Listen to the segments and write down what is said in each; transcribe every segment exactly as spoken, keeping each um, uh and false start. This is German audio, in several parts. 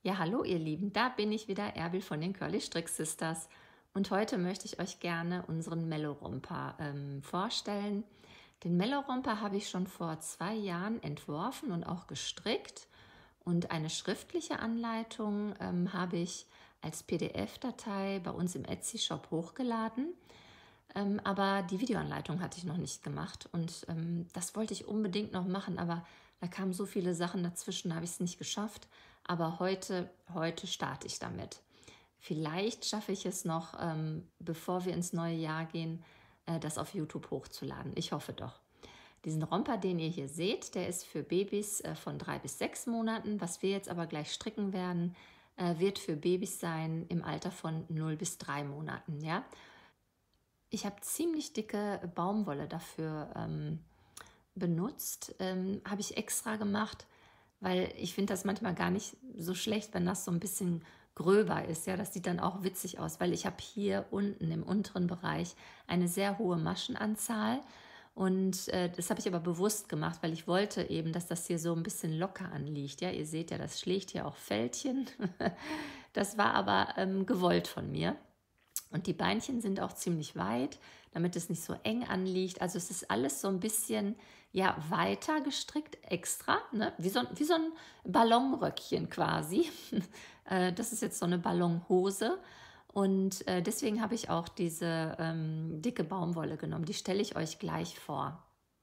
Ja, hallo ihr Lieben, da bin ich wieder, Erbil von den Curly Strick Sisters. Und heute möchte ich euch gerne unseren Mello-Romper ähm, vorstellen. Den Mello-Romper habe ich schon vor zwei Jahren entworfen und auch gestrickt. Und eine schriftliche Anleitung ähm, habe ich als P D F-Datei bei uns im Etsy-Shop hochgeladen. Ähm, aber die Videoanleitung hatte ich noch nicht gemacht und ähm, das wollte ich unbedingt noch machen, aber da kamen so viele Sachen dazwischen, da habe ich es nicht geschafft. Aber heute, heute starte ich damit. Vielleicht schaffe ich es noch, ähm, bevor wir ins neue Jahr gehen, äh, das auf YouTube hochzuladen. Ich hoffe doch. Diesen Romper, den ihr hier seht, der ist für Babys äh, von drei bis sechs Monaten. Was wir jetzt aber gleich stricken werden, äh, wird für Babys sein im Alter von null bis drei Monaten. Ja? Ich habe ziemlich dicke Baumwolle dafür ähm, benutzt. Ähm, habe ich extra gemacht, weil ich finde das manchmal gar nicht so schlecht, wenn das so ein bisschen gröber ist. Ja, das sieht dann auch witzig aus, weil ich habe hier unten im unteren Bereich eine sehr hohe Maschenanzahl. Und äh, das habe ich aber bewusst gemacht, weil ich wollte eben, dass das hier so ein bisschen locker anliegt. Ja, ihr seht ja, das schlägt hier auch Fältchen. Das war aber ähm, gewollt von mir. Und die Beinchen sind auch ziemlich weit, damit es nicht so eng anliegt. Also es ist alles so ein bisschen ja, weiter gestrickt, extra, ne? wie, so, wie so ein Ballonröckchen quasi. Äh, das ist jetzt so eine Ballonhose. Und äh, deswegen habe ich auch diese ähm, dicke Baumwolle genommen. Die stelle ich euch gleich vor.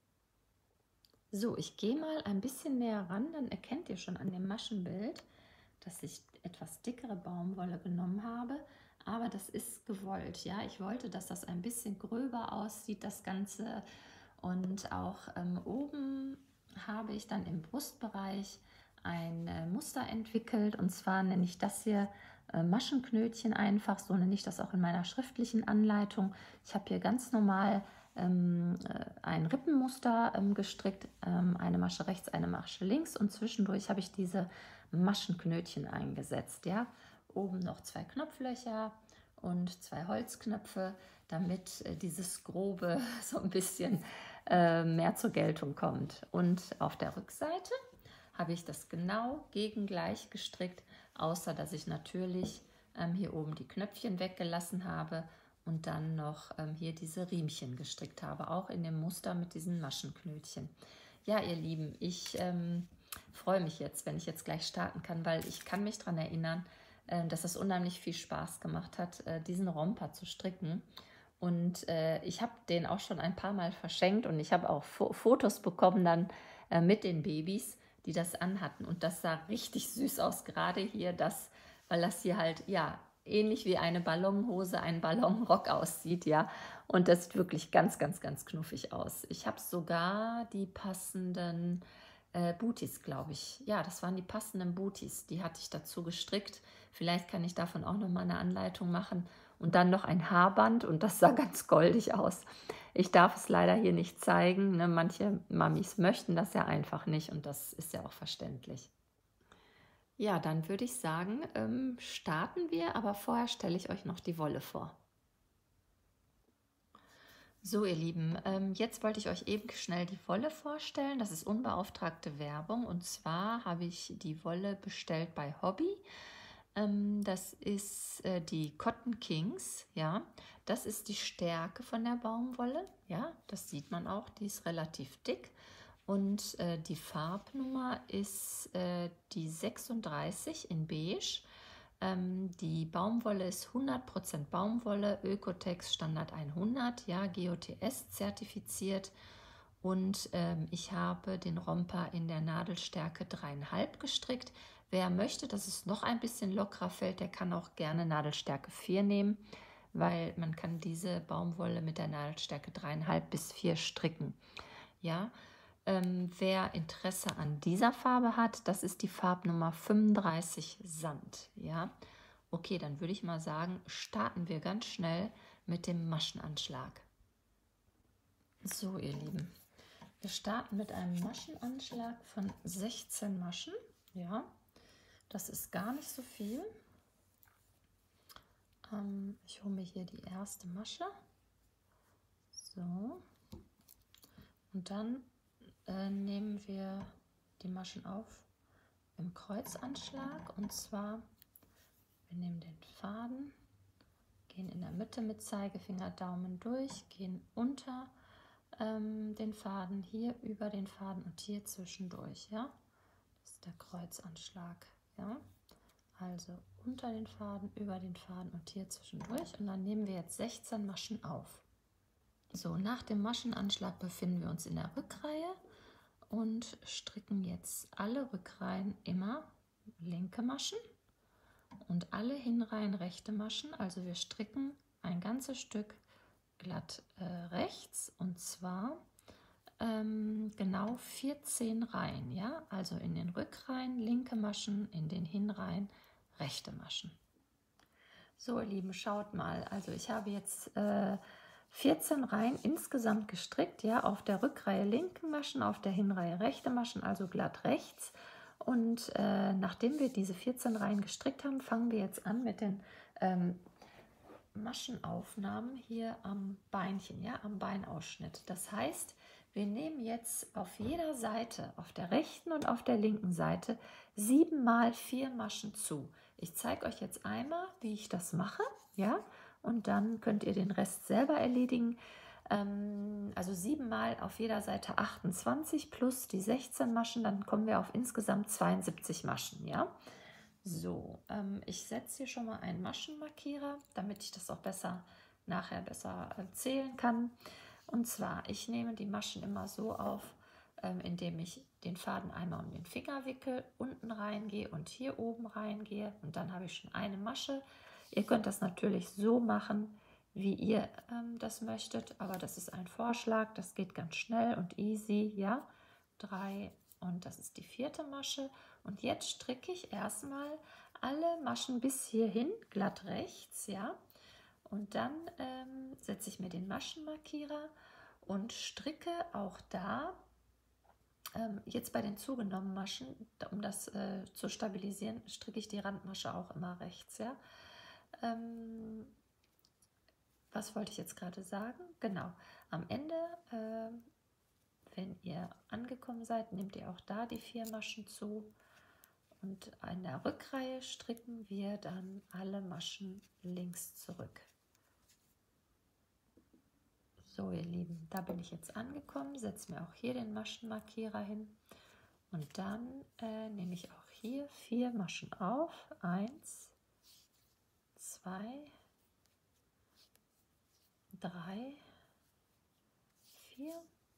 So, ich gehe mal ein bisschen näher ran, dann erkennt ihr schon an dem Maschenbild, dass ich etwas dickere Baumwolle genommen habe, aber das ist gewollt. Ja, ich wollte, dass das ein bisschen gröber aussieht, das Ganze. Und auch ähm, oben habe ich dann im Brustbereich ein äh, Muster entwickelt, und zwar nenne ich das hier äh, Maschenknötchen einfach, so nenne ich das auch in meiner schriftlichen Anleitung. Ich habe hier ganz normal ähm, äh, ein Rippenmuster ähm, gestrickt, ähm, eine Masche rechts, eine Masche links, und zwischendurch habe ich diese Maschenknötchen eingesetzt. Ja? Oben noch zwei Knopflöcher und zwei Holzknöpfe, damit äh, dieses Grobe so ein bisschen äh, mehr zur Geltung kommt. Und auf der Rückseite habe ich das genau gegengleich gestrickt, außer dass ich natürlich ähm, hier oben die Knöpfchen weggelassen habe und dann noch ähm, hier diese Riemchen gestrickt habe, auch in dem Muster mit diesen Maschenknötchen. Ja, ihr Lieben, ich ähm, freue mich jetzt, wenn ich jetzt gleich starten kann, weil ich kann mich daran erinnern, äh, dass es unheimlich viel Spaß gemacht hat, äh, diesen Romper zu stricken. Und äh, ich habe den auch schon ein paar Mal verschenkt, und ich habe auch Fo Fotos bekommen dann äh, mit den Babys, die das anhatten. Und das sah richtig süß aus, gerade hier das, weil das hier halt, ja, ähnlich wie eine Ballonhose, ein Ballonrock aussieht, ja. Und das sieht wirklich ganz, ganz, ganz knuffig aus. Ich habe sogar die passenden äh, Booties, glaube ich. Ja, das waren die passenden Booties. Die hatte ich dazu gestrickt. Vielleicht kann ich davon auch noch mal eine Anleitung machen. Und dann noch ein Haarband, und das sah ganz goldig aus. Ich darf es leider hier nicht zeigen. Ne? Manche Mamis möchten das ja einfach nicht, und das ist ja auch verständlich. Ja, dann würde ich sagen, ähm, starten wir, aber vorher stelle ich euch noch die Wolle vor. So, ihr Lieben, ähm, jetzt wollte ich euch eben schnell die Wolle vorstellen. Das ist unbeauftragte Werbung, und zwar habe ich die Wolle bestellt bei Hobby. Ähm, das ist äh, die Cotton Kings, ja. Das ist die Stärke von der Baumwolle, ja. Das sieht man auch, die ist relativ dick. Und äh, die Farbnummer ist äh, die sechsunddreißig in Beige. Ähm, die Baumwolle ist hundert Prozent Baumwolle, Ökotex Standard hundert, ja, G O T S zertifiziert. Und ähm, ich habe den Romper in der Nadelstärke drei Komma fünf gestrickt. Wer möchte, dass es noch ein bisschen lockerer fällt, der kann auch gerne Nadelstärke vier nehmen, weil man kann diese Baumwolle mit der Nadelstärke drei Komma fünf bis vier stricken. Ja, ähm, wer Interesse an dieser Farbe hat, das ist die Farbnummer fünfunddreißig Sand. Ja, okay, dann würde ich mal sagen, starten wir ganz schnell mit dem Maschenanschlag. So, ihr Lieben, wir starten mit einem Maschenanschlag von sechzehn Maschen. Ja, das ist gar nicht so viel. Ähm, ich hole mir hier die erste Masche. So, und dann äh, nehmen wir die Maschen auf im Kreuzanschlag, und zwar, wir nehmen den Faden, gehen in der Mitte mit Zeigefinger, Daumen durch, gehen unter ähm, den Faden, hier über den Faden und hier zwischendurch, ja, das ist der Kreuzanschlag, ja, also unter den Faden, über den Faden und hier zwischendurch, und dann nehmen wir jetzt sechzehn Maschen auf. So, nach dem Maschenanschlag befinden wir uns in der Rückreihe und stricken jetzt alle Rückreihen immer linke Maschen und alle Hinreihen rechte Maschen. Also wir stricken ein ganzes Stück glatt äh, rechts, und zwar ähm, genau vierzehn Reihen, ja, also in den Rückreihen linke Maschen, in den Hinreihen rechte Maschen. So, ihr Lieben, schaut mal, also ich habe jetzt äh, vierzehn Reihen insgesamt gestrickt, ja, auf der Rückreihe linke Maschen, auf der Hinreihe rechte Maschen, also glatt rechts. Und äh, nachdem wir diese vierzehn Reihen gestrickt haben, fangen wir jetzt an mit den ähm, Maschenaufnahmen hier am Beinchen, ja, am Beinausschnitt. Das heißt, wir nehmen jetzt auf jeder Seite, auf der rechten und auf der linken Seite, sieben mal vier Maschen zu. Ich zeige euch jetzt einmal, wie ich das mache, ja, und dann könnt ihr den Rest selber erledigen. Ähm, also sieben mal auf jeder Seite achtundzwanzig plus die sechzehn Maschen, dann kommen wir auf insgesamt zweiundsiebzig Maschen, ja. So, ähm, ich setze hier schon mal einen Maschenmarkierer, damit ich das auch besser nachher besser äh, zählen kann. Und zwar, ich nehme die Maschen immer so auf, ähm, indem ich den Faden einmal um den Finger wickel, unten reingehe und hier oben reingehe, und dann habe ich schon eine Masche. Ihr könnt das natürlich so machen, wie ihr ähm, das möchtet, aber das ist ein Vorschlag, das geht ganz schnell und easy, ja. Drei, und das ist die vierte Masche. Und jetzt stricke ich erstmal alle Maschen bis hierhin, glatt rechts, ja. Und dann ähm, setze ich mir den Maschenmarkierer und stricke auch da, ähm, jetzt bei den zugenommenen Maschen, um das äh, zu stabilisieren, stricke ich die Randmasche auch immer rechts, ja. Ähm, was wollte ich jetzt gerade sagen? Genau, am Ende, äh, wenn ihr angekommen seid, nehmt ihr auch da die vier Maschen zu. Und in der Rückreihe stricken wir dann alle Maschen links zurück. So, ihr Lieben, da bin ich jetzt angekommen, setze mir auch hier den Maschenmarkierer hin, und dann äh, nehme ich auch hier vier Maschen auf. Eins, zwei, drei, vier.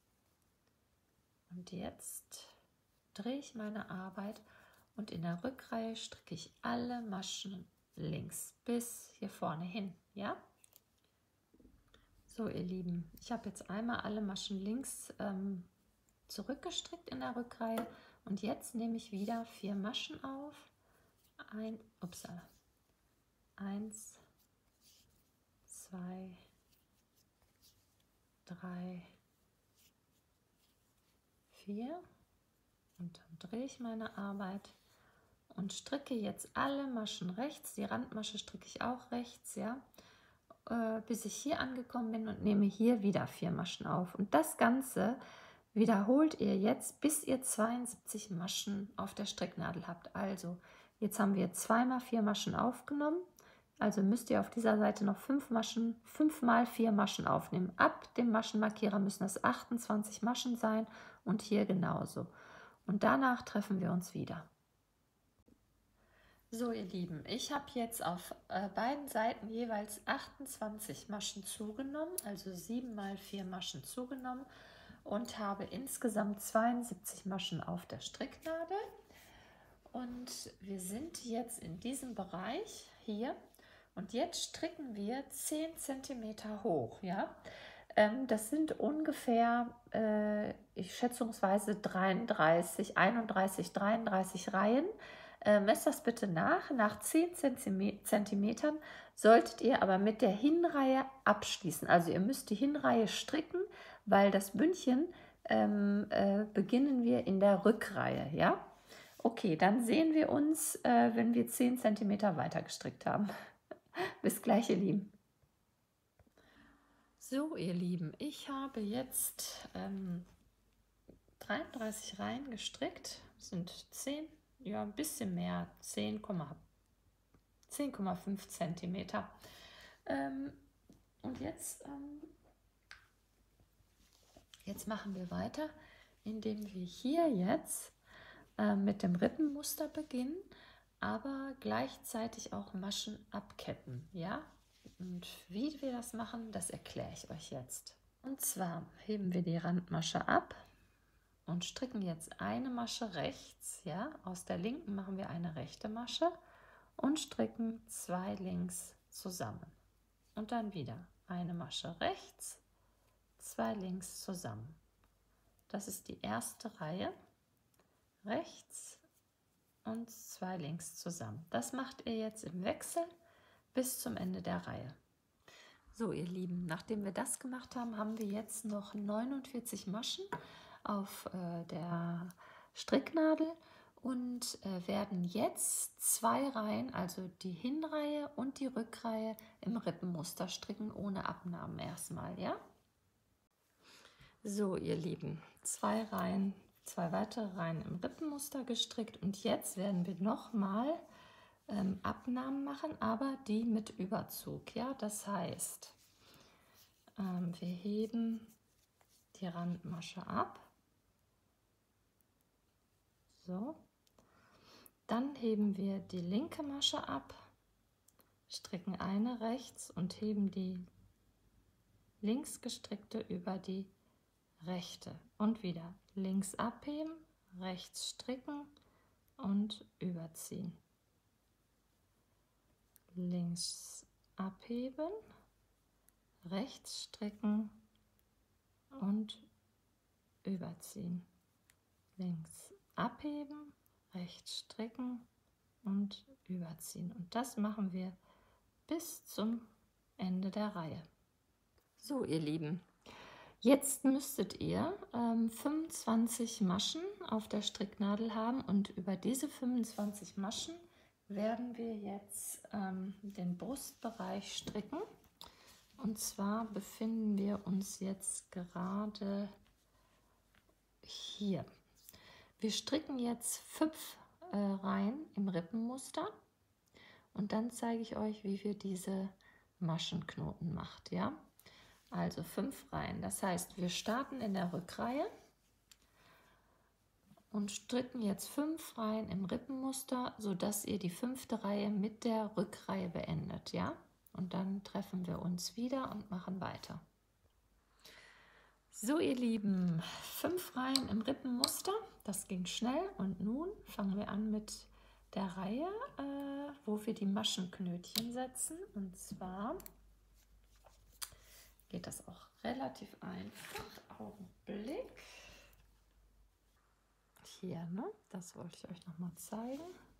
Und jetzt drehe ich meine Arbeit, und in der Rückreihe stricke ich alle Maschen links bis hier vorne hin, ja? So, ihr Lieben, ich habe jetzt einmal alle Maschen links ähm, zurückgestrickt in der Rückreihe, und jetzt nehme ich wieder vier Maschen auf. Ein, upsala, eins, zwei, drei, vier, und dann drehe ich meine Arbeit und stricke jetzt alle Maschen rechts. Die Randmasche stricke ich auch rechts, ja, äh, bis ich hier angekommen bin, und nehme hier wieder vier Maschen auf. Und das Ganze wiederholt ihr jetzt, bis ihr zweiundsiebzig Maschen auf der Stricknadel habt. Also jetzt haben wir zweimal vier Maschen aufgenommen, also müsst ihr auf dieser Seite noch fünf Maschen, fünf mal vier Maschen aufnehmen. Ab dem Maschenmarkierer müssen es achtundzwanzig Maschen sein, und hier genauso. Und danach treffen wir uns wieder. So, ihr Lieben, ich habe jetzt auf äh, beiden Seiten jeweils achtundzwanzig Maschen zugenommen, also sieben mal vier Maschen zugenommen, und habe insgesamt zweiundsiebzig Maschen auf der Stricknadel. Und wir sind jetzt in diesem Bereich hier, und jetzt stricken wir zehn Zentimeter hoch, ja. Ähm, das sind ungefähr, äh, ich schätzungsweise dreiunddreißig, einunddreißig, dreiunddreißig Reihen. Äh, messt das bitte nach. Nach zehn Zentimetern solltet ihr aber mit der Hinreihe abschließen. Also ihr müsst die Hinreihe stricken, weil das Bündchen ähm, äh, beginnen wir in der Rückreihe, ja. Okay, dann sehen wir uns, äh, wenn wir zehn Zentimeter weiter gestrickt haben. Bis gleich, ihr Lieben. So, ihr Lieben, ich habe jetzt ähm, dreiunddreißig Reihen gestrickt. Das sind zehn ja, ein bisschen mehr, zehn Komma fünf Zentimeter. Ähm, und jetzt, ähm, jetzt machen wir weiter, indem wir hier jetzt äh, mit dem Rippenmuster beginnen, aber gleichzeitig auch Maschen abketten, ja? Und wie wir das machen, das erkläre ich euch jetzt. Und zwar heben wir die Randmasche ab und stricken jetzt eine Masche rechts, ja? Aus der linken machen wir eine rechte Masche und stricken zwei links zusammen. Und dann wieder eine Masche rechts, zwei links zusammen. Das ist die erste Reihe, rechts und zwei links zusammen. Das macht ihr jetzt im Wechsel bis zum Ende der Reihe. So, ihr Lieben, nachdem wir das gemacht haben, haben wir jetzt noch neunundvierzig Maschen auf äh, der Stricknadel und äh, werden jetzt zwei Reihen, also die Hinreihe und die Rückreihe, im Rippenmuster stricken, ohne Abnahmen erstmal, ja? So, ihr Lieben, zwei Reihen, zwei weitere Reihen im Rippenmuster gestrickt und jetzt werden wir nochmal ähm, Abnahmen machen, aber die mit Überzug, ja? Das heißt, ähm, wir heben die Randmasche ab. So. Dann heben wir die linke Masche ab, stricken eine rechts und heben die links gestrickte über die rechte. Und wieder links abheben, rechts stricken und überziehen. Links abheben, rechts stricken und überziehen. Links abheben, rechts stricken und überziehen. Und das machen wir bis zum Ende der Reihe. So, ihr Lieben, jetzt müsstet ihr ähm, fünfundzwanzig Maschen auf der Stricknadel haben und über diese fünfundzwanzig Maschen werden wir jetzt ähm, den Brustbereich stricken. Und zwar befinden wir uns jetzt gerade hier. Wir stricken jetzt fünf äh, Reihen im Rippenmuster und dann zeige ich euch, wie wir diese Maschenknoten macht, ja? Also fünf Reihen. Das heißt, wir starten in der Rückreihe und stricken jetzt fünf Reihen im Rippenmuster, sodass ihr die fünfte Reihe mit der Rückreihe beendet, ja? Und dann treffen wir uns wieder und machen weiter. So, ihr Lieben, fünf Reihen im Rippenmuster, das ging schnell und nun fangen wir an mit der Reihe, äh, wo wir die Maschenknötchen setzen. Und zwar geht das auch relativ einfach. Augenblick. Hier, ne? Das wollte ich euch noch mal zeigen.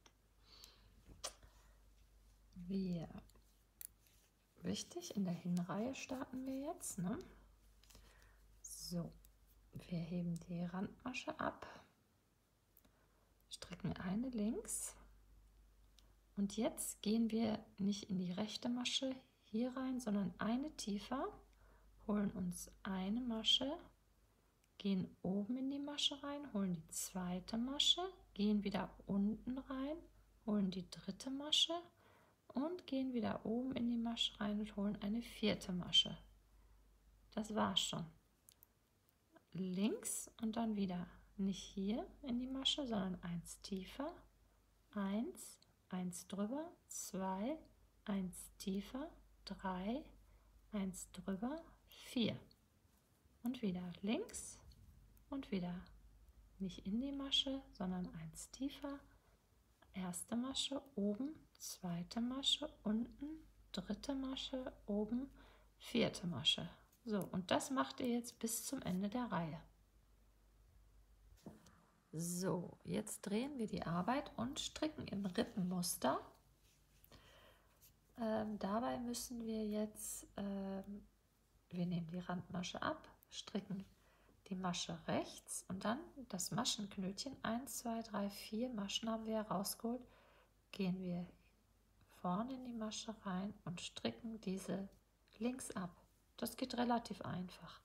Wir, wichtig, in der Hinreihe starten wir jetzt, ne? So, wir heben die Randmasche ab, stricken eine links und jetzt gehen wir nicht in die rechte Masche hier rein, sondern eine tiefer, holen uns eine Masche, gehen oben in die Masche rein, holen die zweite Masche, gehen wieder unten rein, holen die dritte Masche und gehen wieder oben in die Masche rein und holen eine vierte Masche. Das war's schon. Links und dann wieder nicht hier in die Masche, sondern eins tiefer, eins, eins drüber, zwei, eins tiefer, drei, eins drüber, vier und wieder links und wieder nicht in die Masche, sondern eins tiefer, erste Masche oben, zweite Masche unten, dritte Masche oben, vierte Masche. So, und das macht ihr jetzt bis zum Ende der Reihe. So, jetzt drehen wir die Arbeit und stricken im Rippenmuster. Ähm, dabei müssen wir jetzt, ähm, wir nehmen die Randmasche ab, stricken die Masche rechts und dann das Maschenknötchen, eins, zwei, drei, vier Maschen haben wir herausgeholt, gehen wir vorne in die Masche rein und stricken diese links ab. Das geht relativ einfach.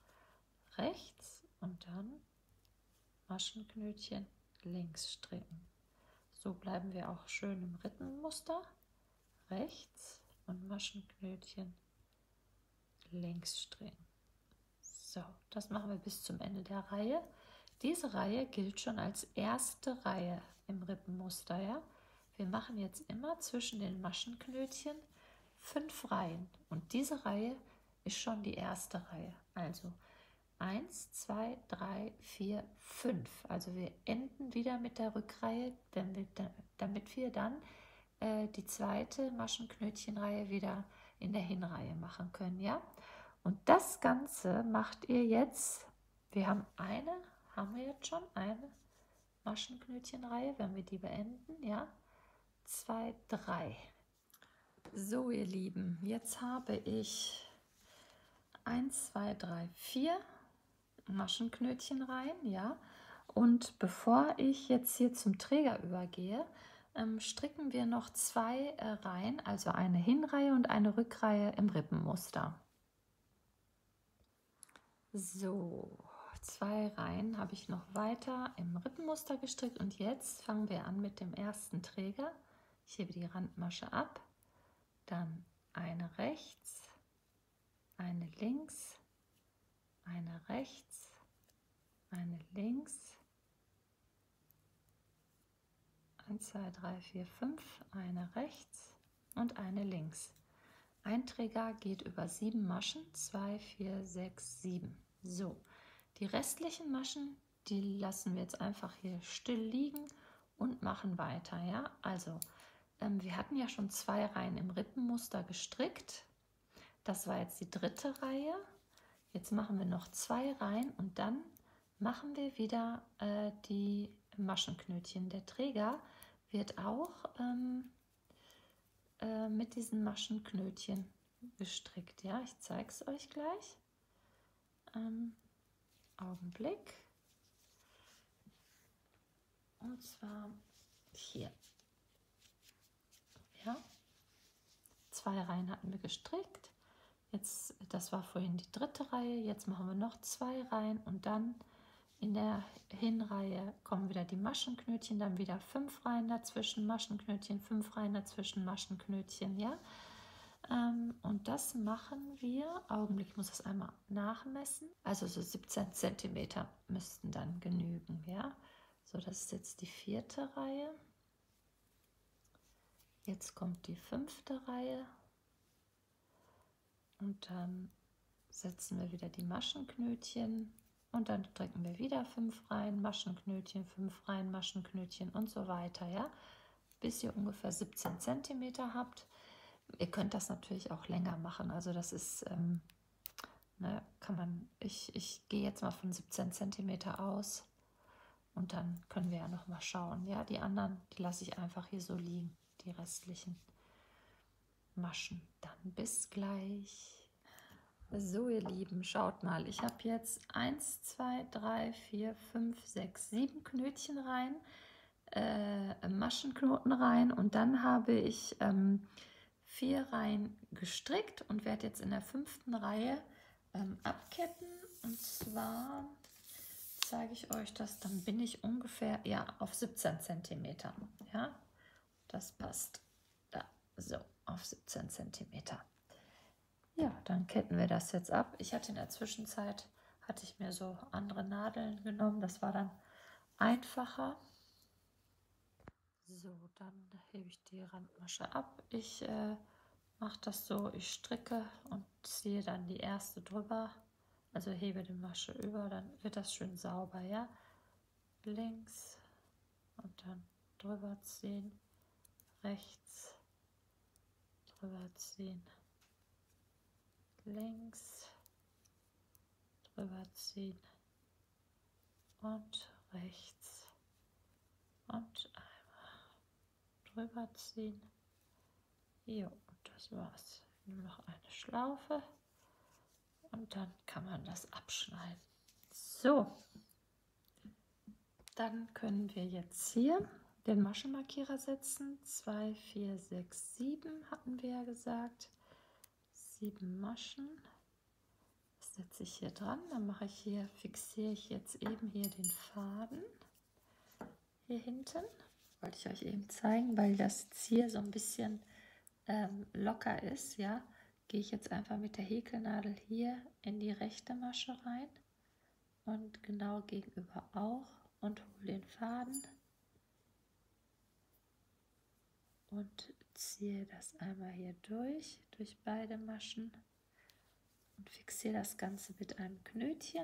Rechts und dann Maschenknötchen links stricken. So bleiben wir auch schön im Rippenmuster. Rechts und Maschenknötchen links drehen. So, das machen wir bis zum Ende der Reihe. Diese Reihe gilt schon als erste Reihe im Rippenmuster. Ja? Wir machen jetzt immer zwischen den Maschenknötchen fünf Reihen und diese Reihe ist schon die erste Reihe. Also eins, zwei, drei, vier, fünf. Also wir enden wieder mit der Rückreihe, damit, damit wir dann äh, die zweite Maschenknötchenreihe wieder in der Hinreihe machen können. Ja? Und das Ganze macht ihr jetzt, wir haben eine, haben wir jetzt schon eine Maschenknötchenreihe, wenn wir die beenden, ja, zwei, drei. So ihr Lieben, jetzt habe ich eins, zwei, drei, vier Maschenknötchenreihen, ja, und bevor ich jetzt hier zum Träger übergehe, ähm, stricken wir noch zwei äh, Reihen, also eine Hinreihe und eine Rückreihe im Rippenmuster. So, zwei Reihen habe ich noch weiter im Rippenmuster gestrickt und jetzt fangen wir an mit dem ersten Träger. Ich hebe die Randmasche ab, dann eine rechts, eine links, eine rechts, eine links, eins, zwei, drei, vier, fünf, eine rechts und eine links. Ein Träger geht über sieben Maschen, zwei, vier, sechs, sieben. So, die restlichen Maschen, die lassen wir jetzt einfach hier still liegen und machen weiter. Ja, also ähm, wir hatten ja schon zwei Reihen im Rippenmuster gestrickt. Das war jetzt die dritte Reihe. Jetzt machen wir noch zwei Reihen und dann machen wir wieder äh, die Maschenknötchen. Der Träger wird auch ähm, mit diesen Maschenknötchen gestrickt. Ja, ich zeige es euch gleich. Ähm, Augenblick. Und zwar hier. Ja, zwei Reihen hatten wir gestrickt. Jetzt, das war vorhin die dritte Reihe. Jetzt machen wir noch zwei Reihen und dann in der Hinreihe kommen wieder die Maschenknötchen, dann wieder fünf Reihen dazwischen, Maschenknötchen, fünf Reihen dazwischen, Maschenknötchen, ja. Ähm, und das machen wir, Augenblick, ich muss das einmal nachmessen, also so siebzehn Zentimeter müssten dann genügen, ja. So, das ist jetzt die vierte Reihe. Jetzt kommt die fünfte Reihe und dann setzen wir wieder die Maschenknötchen. Und dann stricken wir wieder fünf Reihen Maschenknötchen, fünf Reihen Maschenknötchen und so weiter, ja, bis ihr ungefähr siebzehn Zentimeter habt. Ihr könnt das natürlich auch länger machen, also das ist, ähm, ne, kann man, ich, ich gehe jetzt mal von siebzehn Zentimeter aus und dann können wir ja noch mal schauen, ja, die anderen, die lasse ich einfach hier so liegen, die restlichen Maschen. Dann bis gleich. So ihr Lieben, schaut mal, ich habe jetzt eins, zwei, drei, vier, fünf, sechs, sieben Knötchen rein, äh, Maschenknoten rein und dann habe ich ähm, vier Reihen gestrickt und werde jetzt in der fünften Reihe ähm, abketten. Und zwar zeige ich euch das, dann bin ich ungefähr ja, auf siebzehn Zentimeter. Ja, das passt. Da, so, auf siebzehn Zentimeter. Ja, dann ketten wir das jetzt ab. Ich hatte in der Zwischenzeit, hatte ich mir so andere Nadeln genommen. Das war dann einfacher. So, dann hebe ich die Randmasche ab. Ich äh, mache das so, ich stricke und ziehe dann die erste drüber. Also hebe die Masche über, dann wird das schön sauber, ja. Links und dann drüber ziehen, rechts, drüber ziehen. Links drüber ziehen und rechts und einmal drüber ziehen. Jo, und das war's. Nur noch eine Schlaufe und dann kann man das abschneiden. So, dann können wir jetzt hier den Maschenmarkierer setzen. zwei, vier, sechs, sieben hatten wir ja gesagt. Sieben Maschen. Das setze ich hier dran. Dann mache ich hier, fixiere ich jetzt eben hier den Faden hier hinten. wollte ich euch eben zeigen, weil das jetzt hier so ein bisschen ähm, locker ist, ja, gehe ich jetzt einfach mit der Häkelnadel hier in die rechte Masche rein und genau gegenüber auch und hole den Faden und ziehe das einmal hier durch, durch beide Maschen und fixiere das Ganze mit einem Knötchen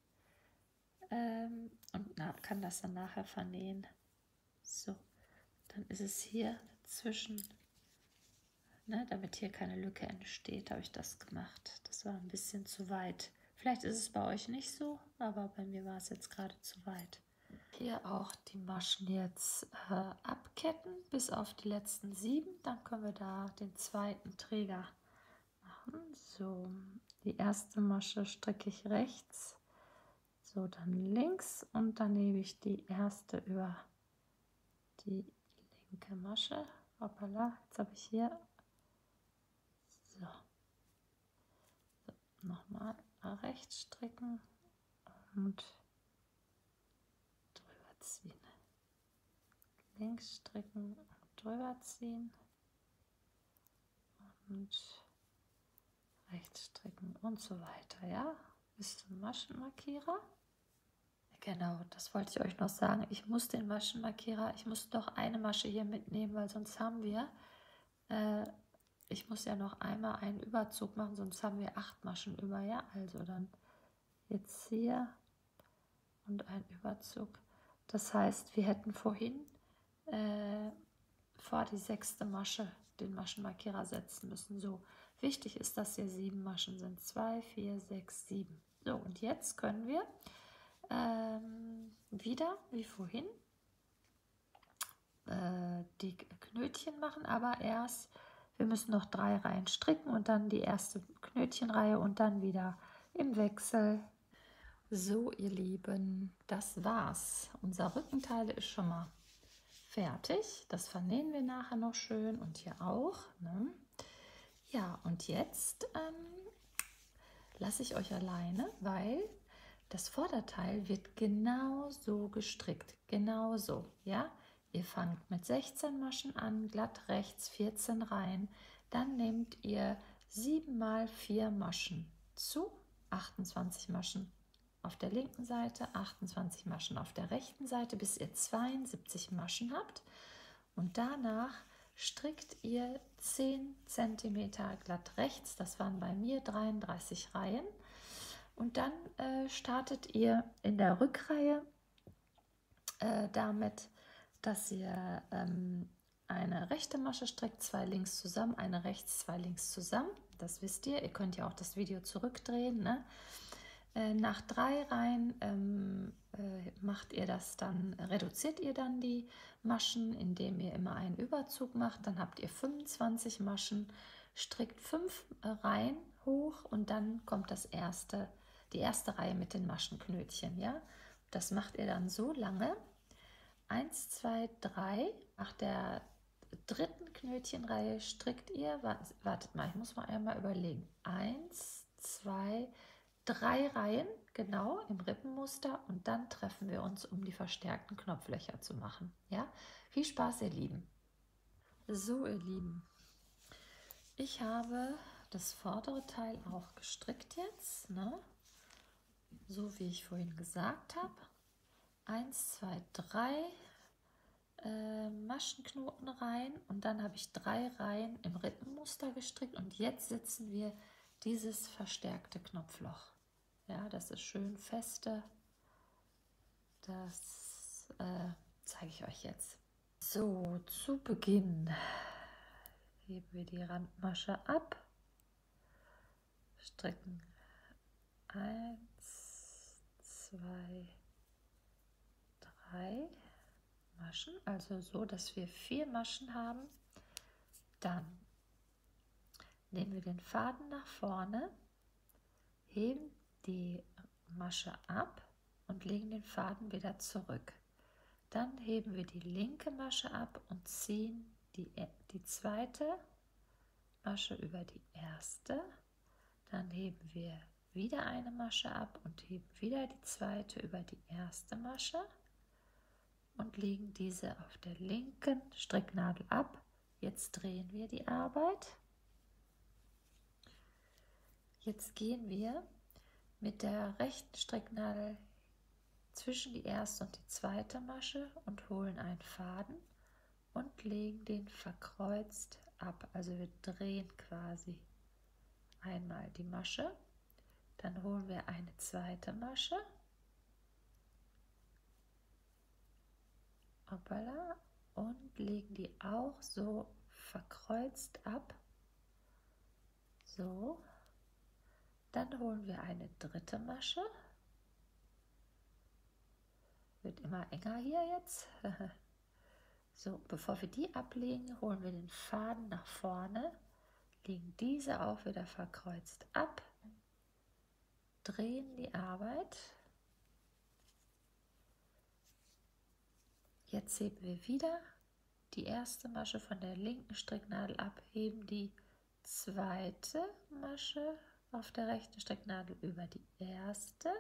ähm, und na, kann das dann nachher vernähen. So, dann ist es hier dazwischen, ne, damit hier keine Lücke entsteht, habe ich das gemacht. Das war ein bisschen zu weit. Vielleicht ist es bei euch nicht so, aber bei mir war es jetzt gerade zu weit. Hier auch die Maschen jetzt äh, abketten bis auf die letzten sieben. Dann können wir da den zweiten Träger machen. So, die erste Masche stricke ich rechts, so dann links und dann nehme ich die erste über die linke Masche. Hoppala, jetzt habe ich hier so, so nochmal rechts stricken und drüber ziehen. Links stricken und drüber ziehen und rechts stricken und so weiter, ja, bis zum Maschenmarkierer. Genau, das wollte ich euch noch sagen. Ich muss den Maschenmarkierer, ich muss doch eine Masche hier mitnehmen, weil sonst haben wir, äh, ich muss ja noch einmal einen Überzug machen, sonst haben wir acht Maschen über, ja, also dann jetzt hier und ein Überzug. Das heißt, wir hätten vorhin äh, vor die sechste Masche den Maschenmarkierer setzen müssen. So, wichtig ist, dass hier sieben Maschen sind. zwei, vier, sechs, sieben. So, und jetzt können wir ähm, wieder, wie vorhin, äh, die Knötchen machen, aber erst, wir müssen noch drei Reihen stricken und dann die erste Knötchenreihe und dann wieder im Wechsel. So, ihr Lieben, das war's. Unser Rückenteil ist schon mal fertig. Das vernähen wir nachher noch schön und hier auch. Ne? Ja, und jetzt ähm, lasse ich euch alleine, weil das Vorderteil wird genau so gestrickt. Genau so, ja. Ihr fangt mit sechzehn Maschen an, glatt rechts vierzehn Reihen. Dann nehmt ihr sieben mal vier Maschen zu, achtundzwanzig Maschen auf der linken Seite, achtundzwanzig Maschen auf der rechten Seite, bis ihr zweiundsiebzig Maschen habt. Und danach strickt ihr zehn Zentimeter glatt rechts, das waren bei mir dreiunddreißig Reihen. Und dann äh, startet ihr in der Rückreihe äh, damit, dass ihr ähm, eine rechte Masche strickt, zwei links zusammen, eine rechts, zwei links zusammen. Das wisst ihr. Ihr könnt ja auch das Video zurückdrehen. Ne? Äh, nach drei Reihen ähm, äh, macht ihr das dann, reduziert ihr dann die Maschen, indem ihr immer einen Überzug macht. Dann habt ihr fünfundzwanzig Maschen, strickt fünf äh, Reihen hoch und dann kommt das erste, die erste Reihe mit den Maschenknötchen. Ja? Das macht ihr dann so lange. eins, zwei, drei. Nach der dritten Knötchenreihe strickt ihr, wartet mal, ich muss mal einmal überlegen. eins, zwei, drei Reihen, genau, im Rippenmuster und dann treffen wir uns, um die verstärkten Knopflöcher zu machen. Ja, viel Spaß, ihr Lieben. So, ihr Lieben, ich habe das vordere Teil auch gestrickt jetzt, ne? So wie ich vorhin gesagt habe. eins, zwei, drei äh, Maschenknoten rein und dann habe ich drei Reihen im Rippenmuster gestrickt und jetzt setzen wir dieses verstärkte Knopfloch. Ja, das ist schön feste. Das äh, zeige ich euch jetzt. So, zu Beginn heben wir die Randmasche ab, stricken eins, zwei, drei Maschen, also so, dass wir vier Maschen haben. Dann nehmen wir den Faden nach vorne, heben die Masche ab und legen den Faden wieder zurück. Dann heben wir die linke Masche ab und ziehen die, die zweite Masche über die erste. Dann heben wir wieder eine Masche ab und heben wieder die zweite über die erste Masche. und legen diese auf der linken Stricknadel ab. Jetzt drehen wir die Arbeit. Jetzt gehen wir mit der rechten Stricknadel zwischen die erste und die zweite Masche und holen einen Faden und legen den verkreuzt ab. Also wir drehen quasi einmal die Masche, dann holen wir eine zweite Masche, hoppala, und legen die auch so verkreuzt ab. So, dann holen wir eine dritte Masche. Wird immer enger hier jetzt. So, bevor wir die ablegen, holen wir den Faden nach vorne, legen diese auch wieder verkreuzt ab, drehen die Arbeit. Jetzt heben wir wieder die erste Masche von der linken Stricknadel ab, heben die zweite Masche auf der rechten Stricknadel über die erste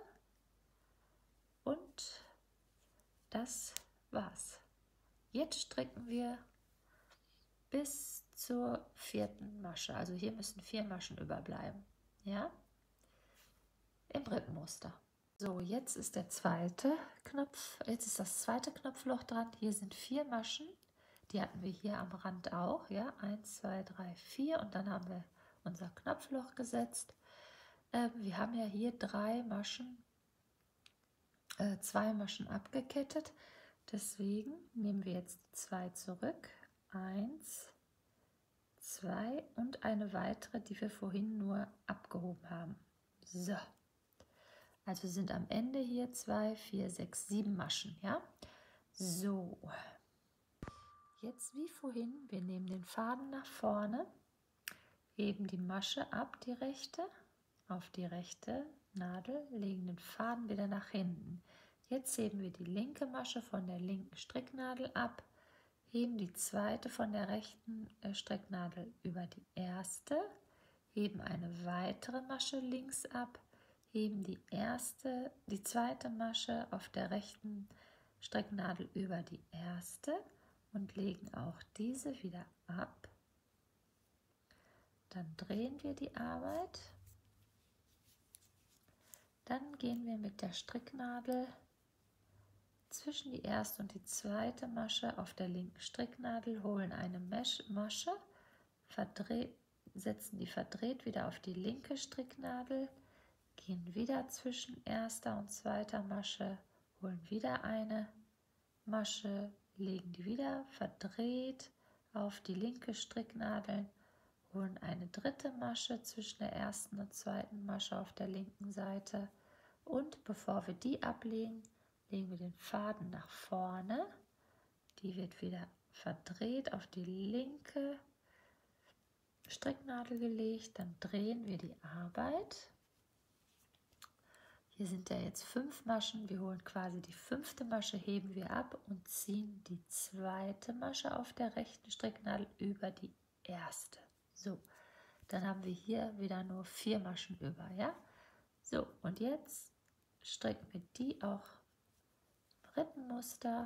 und das war's. Jetzt stricken wir bis zur vierten Masche. Also hier müssen vier Maschen überbleiben. Ja? Im Rippenmuster. So, jetzt ist der zweite Knopf, jetzt ist das zweite Knopfloch dran. Hier sind vier Maschen. Die hatten wir hier am Rand auch. Ja? Eins, zwei, drei, vier. Und dann haben wir unser Knopfloch gesetzt. Ähm, wir haben ja hier drei Maschen, äh, zwei Maschen abgekettet. Deswegen nehmen wir jetzt zwei zurück. Eins, zwei und eine weitere, die wir vorhin nur abgehoben haben. So, also sind am Ende hier zwei, vier, sechs, sieben Maschen. Ja, so. Jetzt wie vorhin, wir nehmen den Faden nach vorne, heben die Masche ab, die rechte, auf die rechte Nadel, legen den Faden wieder nach hinten. Jetzt heben wir die linke Masche von der linken Stricknadel ab, heben die zweite von der rechten Stricknadel über die erste, heben eine weitere Masche links ab, heben die erste, die zweite Masche auf der rechten Stricknadel über die erste und legen auch diese wieder ab. Dann drehen wir die Arbeit. Dann gehen wir mit der Stricknadel zwischen die erste und die zweite Masche auf der linken Stricknadel, holen eine Masche, verdreht, setzen die verdreht wieder auf die linke Stricknadel, gehen wieder zwischen erster und zweiter Masche, holen wieder eine Masche, legen die wieder verdreht auf die linke Stricknadel, holen eine dritte Masche zwischen der ersten und zweiten Masche auf der linken Seite und bevor wir die ablegen, legen wir den Faden nach vorne, die wird wieder verdreht auf die linke Stricknadel gelegt, dann drehen wir die Arbeit. Hier sind ja jetzt fünf Maschen, wir holen quasi die fünfte Masche, heben wir ab und ziehen die zweite Masche auf der rechten Stricknadel über die erste. So, dann haben wir hier wieder nur vier Maschen über, ja? So, und jetzt stricken wir die auch Rippenmuster.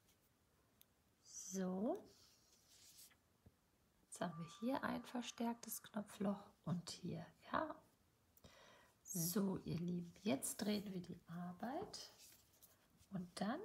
So, jetzt haben wir hier ein verstärktes Knopfloch und hier, ja. So, ihr Lieben, jetzt drehen wir die Arbeit und dann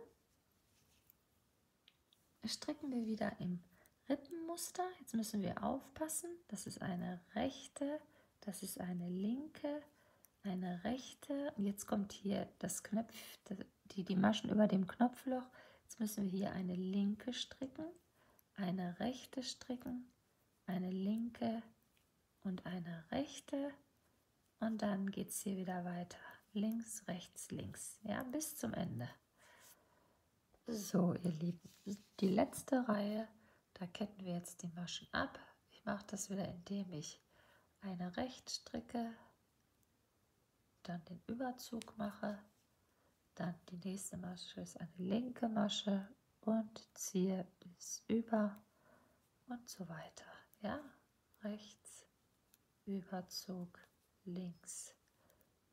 stricken wir wieder im Rippenmuster. Jetzt müssen wir aufpassen, das ist eine rechte, das ist eine linke, eine rechte und jetzt kommt hier das Knopf, die, die Maschen über dem Knopfloch. Jetzt müssen wir hier eine linke stricken, eine rechte stricken, eine linke und eine rechte und dann geht es hier wieder weiter. Links, rechts, links, ja, bis zum Ende. So, ihr Lieben, die letzte Reihe, da ketten wir jetzt die Maschen ab. Ich mache das wieder, indem ich eine rechts stricke, dann den Überzug mache, dann die nächste Masche ist eine linke Masche und ziehe bis über und so weiter. Ja, rechts, Überzug, links,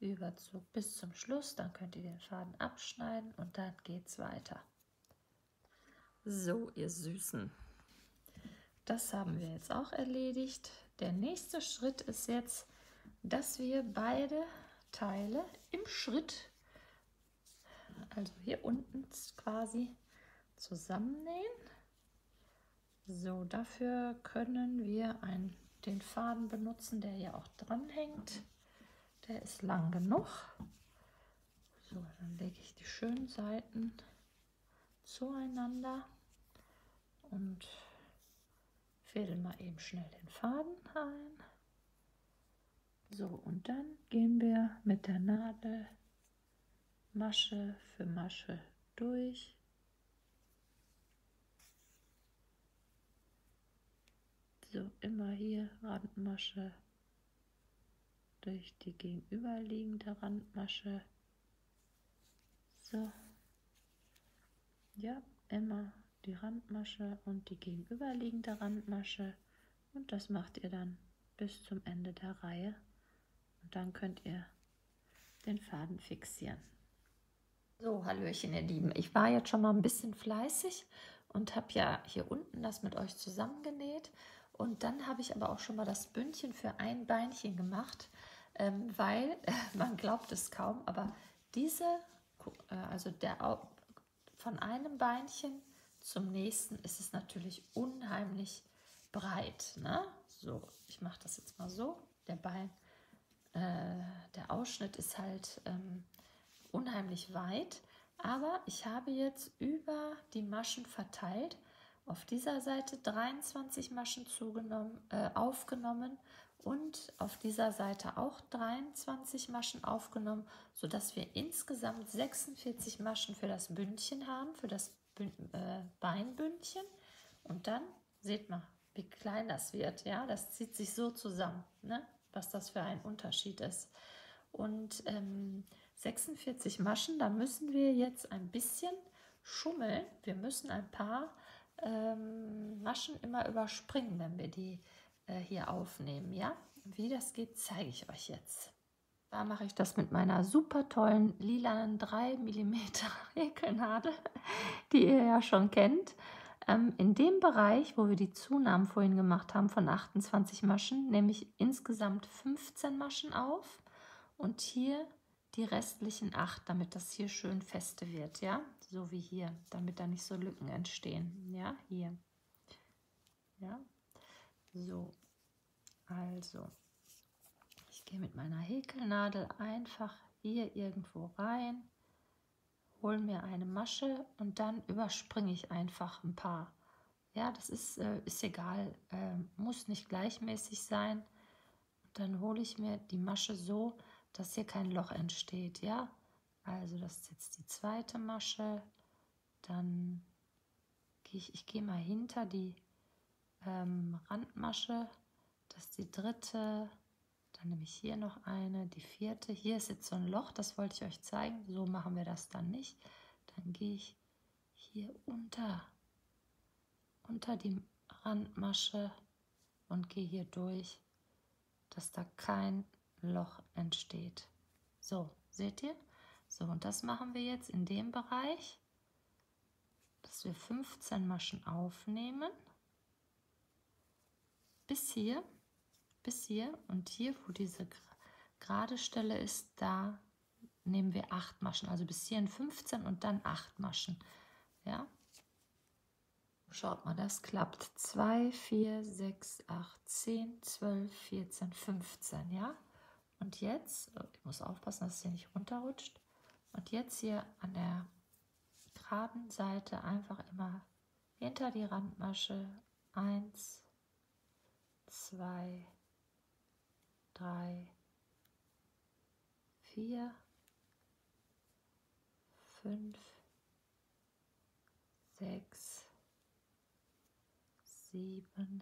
Überzug bis zum Schluss. Dann könnt ihr den Faden abschneiden und dann geht es weiter. So, ihr Süßen. Das haben wir jetzt auch erledigt. Der nächste Schritt ist jetzt, dass wir beide Teile im Schritt, also hier unten quasi, zusammennähen. So, dafür können wir ein, den Faden benutzen, der hier auch dran hängt. Der ist lang genug. So, dann lege ich die schönen Seiten zueinander und fädel mal eben schnell den Faden ein. So, und dann gehen wir mit der Nadel Masche für Masche durch. So, immer hier Randmasche durch die gegenüberliegende Randmasche. So, ja, immer die Randmasche und die gegenüberliegende Randmasche, und das macht ihr dann bis zum Ende der Reihe, und dann könnt ihr den Faden fixieren. So, Hallöchen ihr Lieben, ich war jetzt schon mal ein bisschen fleißig und habe ja hier unten das mit euch zusammengenäht, und dann habe ich aber auch schon mal das Bündchen für ein Beinchen gemacht, ähm, weil, äh, man glaubt es kaum, aber diese, äh, also der von einem Beinchen zum nächsten ist es natürlich unheimlich breit, ne? So, ich mache das jetzt mal so, der Bein, äh, der Ausschnitt ist halt ähm, unheimlich weit, aber ich habe jetzt über die Maschen verteilt auf dieser Seite dreiundzwanzig Maschen zugenommen, äh, aufgenommen und auf dieser Seite auch dreiundzwanzig Maschen aufgenommen, sodass wir insgesamt sechsundvierzig Maschen für das Bündchen haben, für das Bün äh, Beinbündchen. Und dann seht mal, wie klein das wird. Ja, das zieht sich so zusammen, ne? Was das für ein Unterschied ist. Und ähm, sechsundvierzig Maschen, da müssen wir jetzt ein bisschen schummeln. Wir müssen ein paar ähm, Maschen immer überspringen, wenn wir die äh, hier aufnehmen. Ja? Wie das geht, zeige ich euch jetzt. Da mache ich das mit meiner super tollen lilanen drei Millimeter Häkelnadel, die ihr ja schon kennt. Ähm, in dem Bereich, wo wir die Zunahmen vorhin gemacht haben von achtundzwanzig Maschen, nehme ich insgesamt fünfzehn Maschen auf und hier die restlichen acht, damit das hier schön feste wird, ja, so wie hier, damit da nicht so Lücken entstehen, ja, hier, ja, so, also, ich gehe mit meiner Häkelnadel einfach hier irgendwo rein, hole mir eine Masche und dann überspringe ich einfach ein paar, ja, das ist, äh, ist egal, äh, muss nicht gleichmäßig sein, und dann hole ich mir die Masche so, dass hier kein Loch entsteht, ja. Also das ist jetzt die zweite Masche, dann gehe ich, ich gehe mal hinter die ähm, Randmasche, das ist die dritte, dann nehme ich hier noch eine, die vierte, hier ist jetzt so ein Loch, das wollte ich euch zeigen, so machen wir das dann nicht, dann gehe ich hier unter, unter die Randmasche und gehe hier durch, dass da kein Loch entsteht. So, seht ihr? So, und das machen wir jetzt in dem Bereich, dass wir fünfzehn Maschen aufnehmen, bis hier, bis hier, und hier, wo diese gerade Stelle ist, da nehmen wir acht Maschen, also bis hierhin fünfzehn und dann acht Maschen, ja. Schaut mal, das klappt. zwei, vier, sechs, acht, zehn, zwölf, vierzehn, fünfzehn, ja. Und jetzt, ich muss aufpassen, dass es hier nicht runterrutscht. Und jetzt hier an der geraden Seite einfach immer hinter die Randmasche eins, zwei, drei, vier, fünf, sechs, sieben,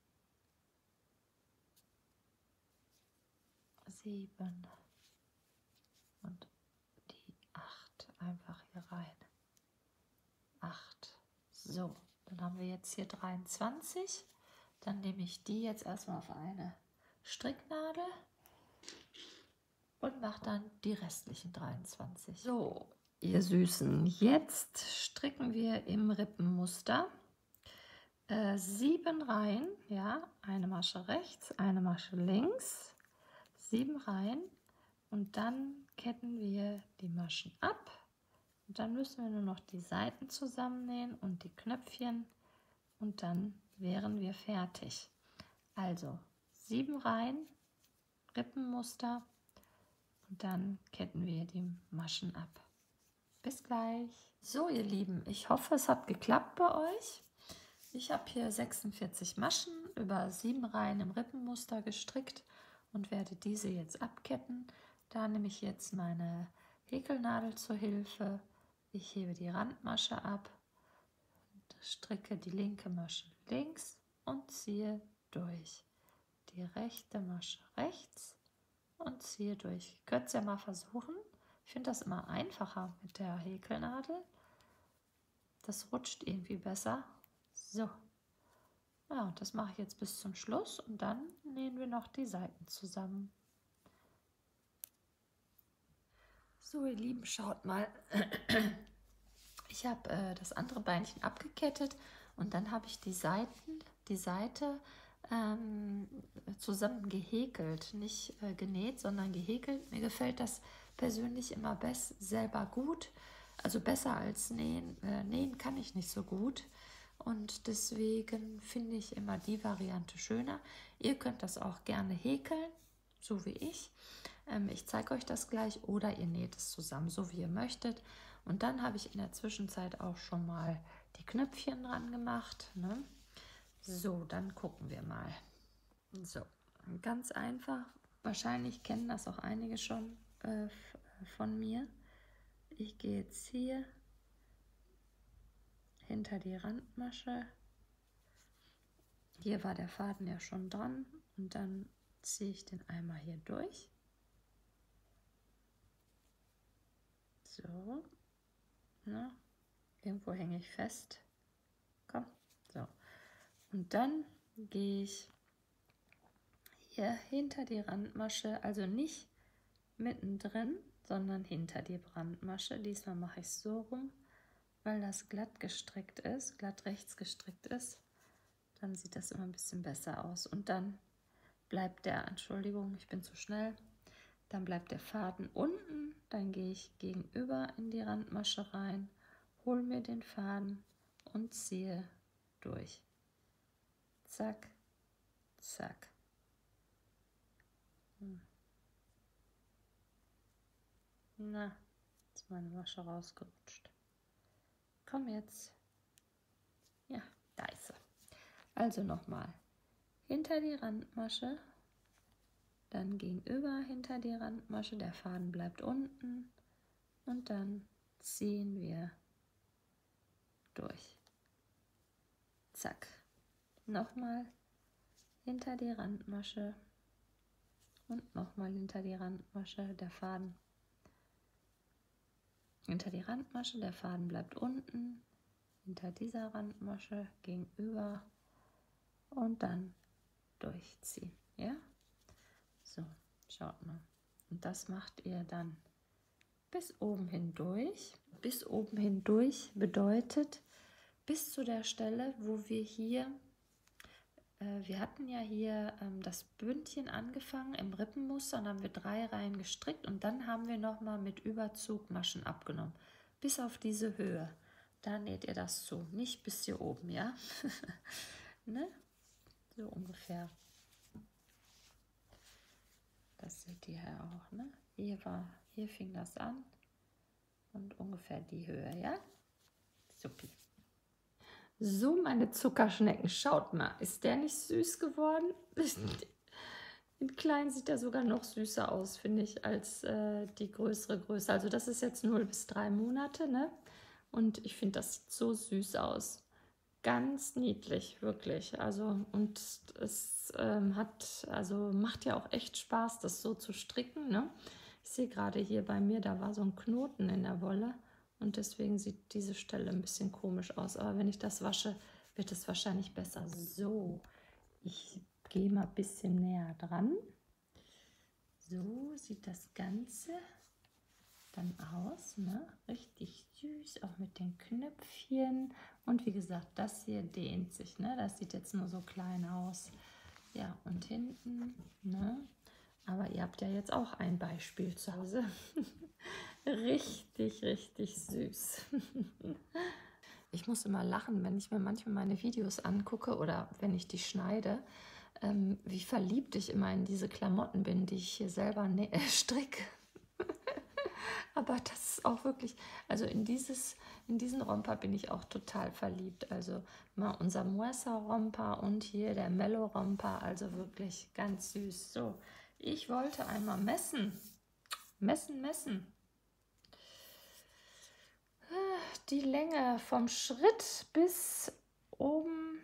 sieben und die acht einfach hier rein. acht. So, dann haben wir jetzt hier dreiundzwanzig. Dann nehme ich die jetzt erstmal auf eine Stricknadel und mache dann die restlichen dreiundzwanzig. So, ihr Süßen, jetzt stricken wir im Rippenmuster äh, sieben Reihen, ja, eine Masche rechts, eine Masche links, sieben Reihen und dann ketten wir die Maschen ab und dann müssen wir nur noch die Seiten zusammennähen und die Knöpfchen und dann wären wir fertig. Also sieben Reihen, Rippenmuster und dann ketten wir die Maschen ab. Bis gleich. So ihr Lieben, ich hoffe es hat geklappt bei euch. Ich habe hier sechsundvierzig Maschen über sieben Reihen im Rippenmuster gestrickt und werde diese jetzt abketten. Da nehme ich jetzt meine Häkelnadel zur Hilfe. Ich hebe die Randmasche ab, stricke die linke Masche links und ziehe durch. Die rechte Masche rechts und ziehe durch. Ihr könnt es ja mal versuchen. Ich finde das immer einfacher mit der Häkelnadel. Das rutscht irgendwie besser. So. Ja, und das mache ich jetzt bis zum Schluss und dann nähen wir noch die Seiten zusammen. So ihr Lieben, schaut mal. Ich habe äh, das andere Beinchen abgekettet und dann habe ich die Seiten, die Seite ähm, zusammen gehäkelt, nicht äh, genäht, sondern gehäkelt. Mir gefällt das persönlich immer best, selber gut, also besser als nähen. Äh, nähen kann ich nicht so gut und deswegen finde ich immer die Variante schöner. Ihr könnt das auch gerne häkeln, so wie ich. Ähm, ich zeige euch das gleich oder ihr näht es zusammen, so wie ihr möchtet. Und dann habe ich in der Zwischenzeit auch schon mal die Knöpfchen dran gemacht. Ne? So, dann gucken wir mal. So, ganz einfach. Wahrscheinlich kennen das auch einige schon äh, von mir. Ich gehe jetzt hier hinter die Randmasche. Hier war der Faden ja schon dran und dann ziehe ich den einmal hier durch. So. Na, irgendwo hänge ich fest. Komm, so. Und dann gehe ich hier hinter die Randmasche, also nicht mittendrin, sondern hinter die Randmasche. Diesmal mache ich es so rum, weil das glatt gestrickt ist, glatt rechts gestrickt ist. Dann sieht das immer ein bisschen besser aus. Und dann bleibt der, Entschuldigung, ich bin zu schnell, dann bleibt der Faden unten, dann gehe ich gegenüber in die Randmasche rein, hole mir den Faden und ziehe durch. Zack, zack. Hm. Na, ist meine Masche rausgerutscht. Komm jetzt. Ja, da ist sie. Also nochmal. Hinter die Randmasche, dann gegenüber hinter die Randmasche, der Faden bleibt unten und dann ziehen wir durch. Zack. Nochmal hinter die Randmasche und nochmal hinter die Randmasche, der Faden hinter die Randmasche, der Faden bleibt unten, hinter dieser Randmasche gegenüber und dann durchziehen. Ja? So, schaut mal. Und das macht ihr dann bis oben hindurch. Bis oben hindurch bedeutet bis zu der Stelle, wo wir hier, äh, wir hatten ja hier ähm, das Bündchen angefangen im Rippenmuster und haben wir drei Reihen gestrickt und dann haben wir nochmal mit Überzug Maschen abgenommen. Bis auf diese Höhe. Da näht ihr das zu, nicht bis hier oben, ja? Ne? So ungefähr. Das seht ihr ja auch, ne? Hier war, hier fing das an und ungefähr die Höhe, ja? Supi. So, meine Zuckerschnecken, schaut mal, ist der nicht süß geworden? In klein sieht er sogar noch süßer aus, finde ich, als äh, die größere Größe. Also das ist jetzt null bis drei Monate, ne? Und ich finde, das sieht so süß aus. Ganz niedlich, wirklich. Also und es ähm, hat, also macht ja auch echt Spaß, das so zu stricken, ne? Ich sehe gerade hier bei mir, da war so ein Knoten in der Wolle und deswegen sieht diese Stelle ein bisschen komisch aus. Aber wenn ich das wasche, wird es wahrscheinlich besser. So, ich gehe mal ein bisschen näher dran. So sieht das Ganze dann aus, ne? Richtig süß, auch mit den Knöpfchen. Und wie gesagt, das hier dehnt sich, ne? Das sieht jetzt nur so klein aus. Ja, und hinten, ne? Aber ihr habt ja jetzt auch ein Beispiel zu Hause. Richtig, richtig süß. Ich muss immer lachen, wenn ich mir manchmal meine Videos angucke oder wenn ich die schneide, ähm, wie verliebt ich immer in diese Klamotten bin, die ich hier selber äh, stricke. Aber das ist auch wirklich, also in, dieses, in diesen Romper bin ich auch total verliebt. Also mal unser Muessa-Romper und hier der Mellow-Romper, also wirklich ganz süß. So, ich wollte einmal messen. Messen, messen. Die Länge vom Schritt bis oben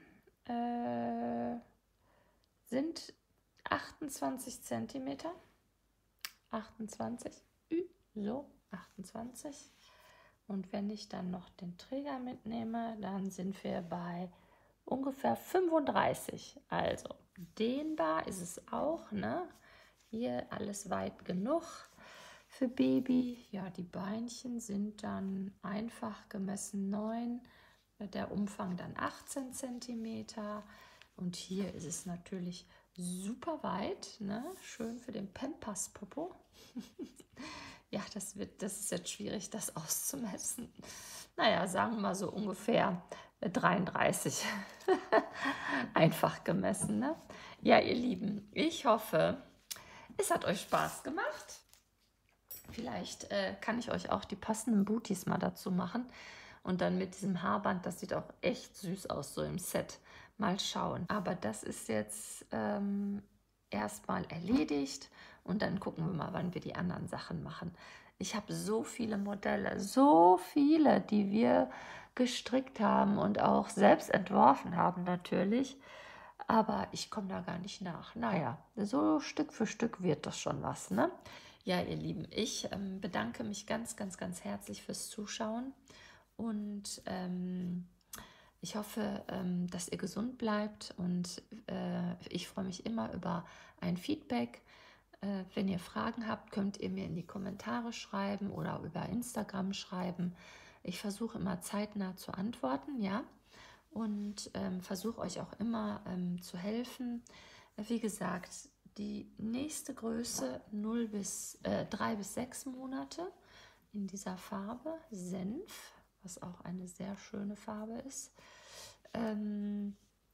äh, sind achtundzwanzig Zentimeter. achtundzwanzig. So, achtundzwanzig. Und wenn ich dann noch den Träger mitnehme, dann sind wir bei ungefähr fünfunddreißig. Also dehnbar ist es auch, ne? Hier alles weit genug für Baby. Ja, die Beinchen sind dann einfach gemessen neun, der Umfang dann achtzehn Zentimeter. Und hier ist es natürlich super weit, ne? Schön für den Pampers-Popo. Ja, das wird, das ist jetzt schwierig, das auszumessen. Naja, sagen wir mal so ungefähr dreiunddreißig. Einfach gemessen, ne? Ja, ihr Lieben, ich hoffe, es hat euch Spaß gemacht. Vielleicht äh, kann ich euch auch die passenden Booties mal dazu machen. Und dann mit diesem Haarband, das sieht auch echt süß aus, so im Set. Mal schauen. Aber das ist jetzt ähm, erstmal erledigt. Und dann gucken wir mal, wann wir die anderen Sachen machen. Ich habe so viele Modelle, so viele, die wir gestrickt haben und auch selbst entworfen haben natürlich. Aber ich komme da gar nicht nach. Naja, so Stück für Stück wird das schon was, ne? Ja, ihr Lieben, ich ähm, bedanke mich ganz, ganz, ganz herzlich fürs Zuschauen und ähm, ich hoffe, ähm, dass ihr gesund bleibt und äh, ich freue mich immer über ein Feedback. Äh, wenn ihr Fragen habt, könnt ihr mir in die Kommentare schreiben oder über Instagram schreiben. Ich versuche immer zeitnah zu antworten, ja, und ähm, versuche euch auch immer ähm, zu helfen. Wie gesagt, die nächste Größe null bis äh, drei bis sechs Monate in dieser Farbe Senf, was auch eine sehr schöne Farbe ist. Ähm,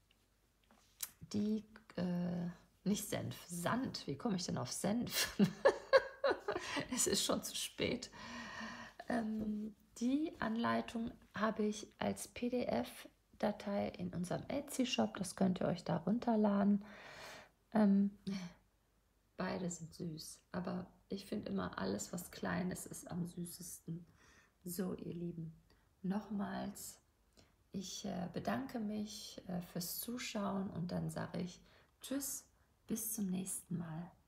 die, äh, nicht Senf, Sand. Wie komme ich denn auf Senf? Es ist schon zu spät. Ähm, die Anleitung habe ich als P D F-Datei in unserem Etsy-Shop. Das könnt ihr euch da runterladen. Ähm, beide sind süß, aber ich finde immer alles, was Kleines ist, am süßesten. So, ihr Lieben, nochmals, ich äh, bedanke mich äh, fürs Zuschauen und dann sage ich Tschüss, bis zum nächsten Mal.